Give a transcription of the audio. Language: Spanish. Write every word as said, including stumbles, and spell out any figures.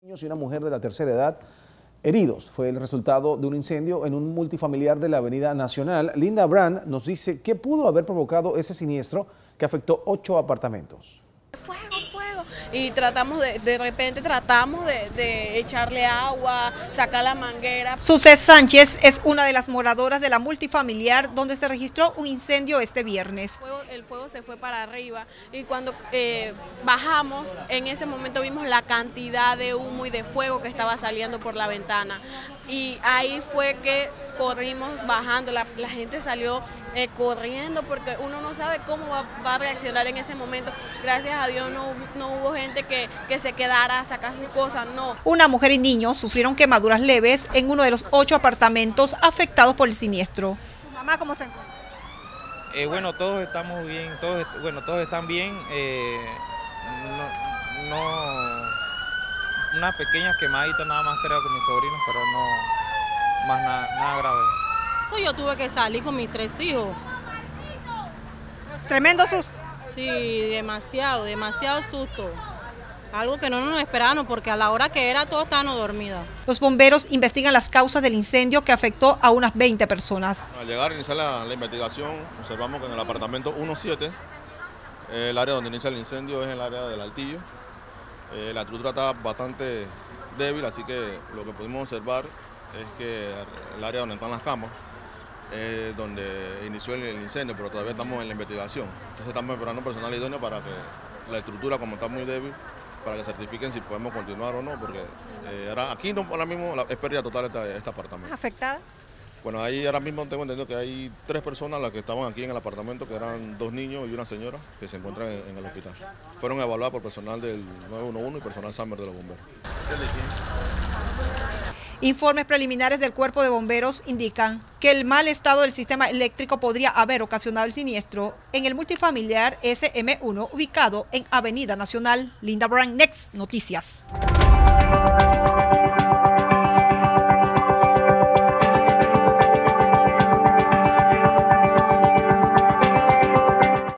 Y una mujer de la tercera edad heridos. Fue el resultado de un incendio en un multifamiliar de la Avenida Nacional. Linda Brand nos dice qué pudo haber provocado ese siniestro que afectó ocho apartamentos. Fuego, fuego. Y tratamos de, de repente tratamos de, de echarle agua, sacar la manguera. Suset Sánchez es una de las moradoras de la multifamiliar donde se registró un incendio este viernes. El fuego, el fuego se fue para arriba y cuando eh, bajamos, en ese momento vimos la cantidad de humo y de fuego que estaba saliendo por la ventana. Y ahí fue que corrimos bajando, la, la gente salió eh, corriendo porque uno no sabe cómo va, va a reaccionar en ese momento. Gracias a Dios no, no hubo gente que, que se quedara a sacar sus cosas, no. Una mujer y niños sufrieron quemaduras leves en uno de los ocho apartamentos afectados por el siniestro. ¿Tu mamá cómo se encuentra? Eh, bueno, todos estamos bien, todos, bueno, todos están bien. Eh, no, no, una pequeña quemadita nada más creo que mis sobrinos, pero no más nada, nada grave. So, yo tuve que salir con mis tres hijos. Tremendo susto. Sí, demasiado, demasiado susto. Algo que no nos esperábamos porque a la hora que era todos estaban dormidos. Los bomberos investigan las causas del incendio que afectó a unas veinte personas. Al llegar a iniciar la, la investigación, observamos que en el apartamento uno siete, eh, el área donde inicia el incendio es el área del altillo. Eh, la estructura está bastante débil, así que lo que pudimos observar es que el área donde están las camas es donde inició el, el incendio, pero todavía estamos en la investigación. Entonces estamos esperando personal idóneo para que la estructura, como está muy débil, para que certifiquen si podemos continuar o no, porque eh, ahora, aquí no, ahora mismo la, es pérdida total este, este apartamento. ¿Afectada? Bueno, ahí ahora mismo tengo entendido que hay tres personas las que estaban aquí en el apartamento, que eran dos niños y una señora, que se encuentran en, en el hospital. Fueron evaluadas por personal del nueve uno uno y personal SAMER de los bomberos. Informes preliminares del Cuerpo de Bomberos indican que el mal estado del sistema eléctrico podría haber ocasionado el siniestro en el multifamiliar S M uno ubicado en Avenida Nacional. Linda Brand, Next Noticias.